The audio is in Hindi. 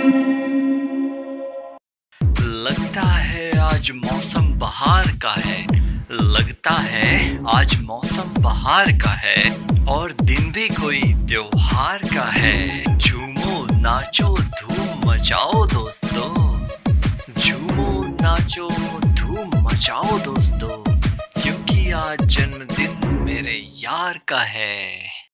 लगता है आज मौसम बहार का है, लगता है आज मौसम बहार का है और दिन भी कोई त्योहार का है। झूमो नाचो धूम मचाओ दोस्तों, झूमो नाचो धूम मचाओ दोस्तों, क्योंकि आज जन्मदिन मेरे यार का है।